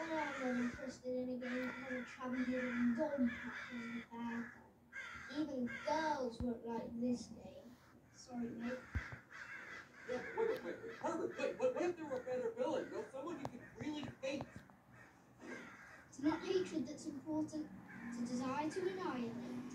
I'm not interested in a game that has a chubby little dog playing the character. Even girls won't like this game. Sorry, mate. Yeah, wait. Herbert, wait. What if there were a better villain? You know, someone you could really hate? It's not hatred that's important. It's a desire to annihilate.